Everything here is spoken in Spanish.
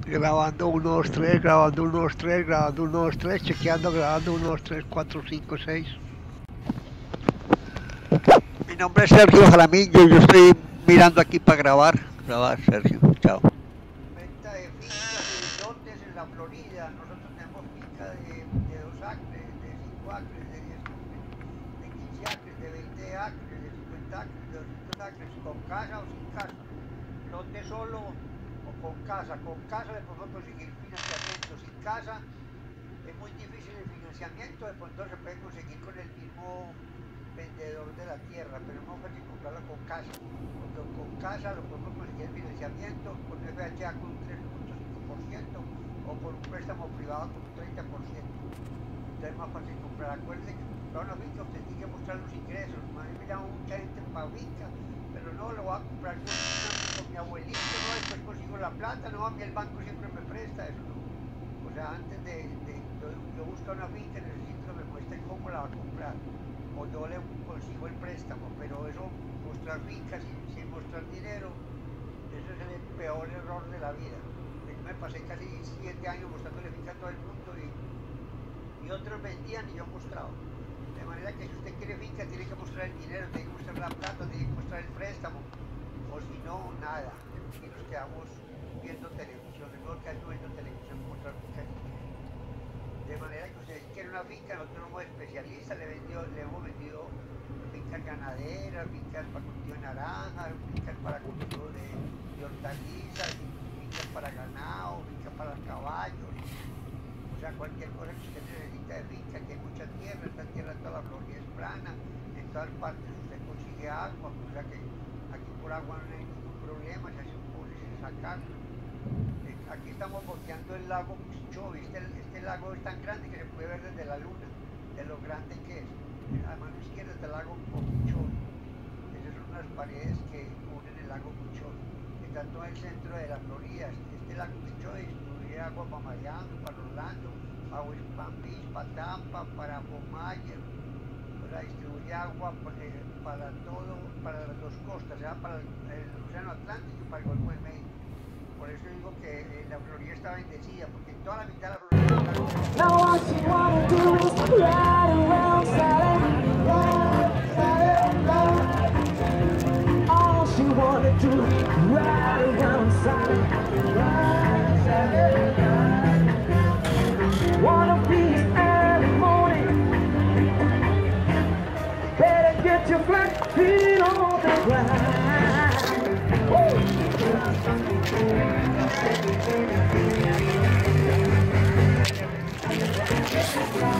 Grabando 1, 2, 3, grabando 1, 2, 3, grabando 1, 2, 3, chequeando, grabando 1, 2, 3, 4, 5, 6. Mi nombre es Sergio Jaramillo, yo estoy mirando aquí para grabar. Grabar, Sergio, chao. Venta de fincas y lotes en la Florida. Nosotros tenemos fincas de 2 acres, de 5 acres, de 10 acres, de 15 acres, de 20 acres, de 50 acres, de 200 acres, con casa o sin casa. Lote solo o con casa. Con casa le podemos conseguir financiamiento. Sin casa es muy difícil el financiamiento, de pronto se puede conseguir con el mismo vendedor de la tierra, pero no fácil comprarlo con casa, porque con casa lo podemos conseguir el financiamiento con FHA con un 3.5% o con un préstamo privado con un 30%. Entonces es más fácil comprar. Acuérdense que comprar una finca usted tiene que mostrar los ingresos. A mí me llama mucha gente para finca, pero no lo voy a comprar con mi abuelito, no, después consigo la plata, no, a mí el banco siempre me presta, eso no. O sea, antes de yo buscar una finca necesito que me muestre cómo la va a comprar, o yo le consigo el préstamo, pero eso, mostrar fincas sin mostrar dinero, eso es el peor error de la vida. Yo me pasé casi 7 años mostrándole finca a todo el mundo y otros vendían y yo mostraba. De manera que si usted quiere finca tiene que mostrar el dinero, tiene que mostrar la plata, tiene que mostrar el préstamo, o si no, nada. Y nos quedamos viendo televisión, es mejor que ando viendo televisión que mostrar finca. De manera que usted quiere una finca, nosotros somos especialistas, le hemos vendido fincas ganaderas, fincas para cultivo de naranjas, fincas para cultivo de hortalizas, fincas para ganado, fincas para caballos. O sea, cualquier cosa que usted necesita de finca, que hay mucha tierra, esta tierra toda la Florida es plana, en todas partes usted consigue agua, o sea que aquí por agua no hay ningún problema, se hace un pozo sin sacarlo. Aquí estamos bordeando el lago Pichó, este lago es tan grande que se puede ver desde la luna, de lo grande que es. A la mano izquierda está el lago Pichó. Esas son unas paredes que unen el lago Pichó, que está todo el centro de la Florida. Este lago Pichó distribuye agua para Miami, para Orlando, para West Palm Beach, para Tampa, para Pomaya. O sea, distribuye agua para todo, para las dos costas, o sea, para el Océano Atlántico y para el Golfo de México. Por eso digo que la Florida está bendecida, porque en toda la mitad de la Florida está bendecida. Now all she wanna do is ride around Sally, all she wanna do is ride around Sally, wanna be early morning, better get your flat feet on the ground. Woo!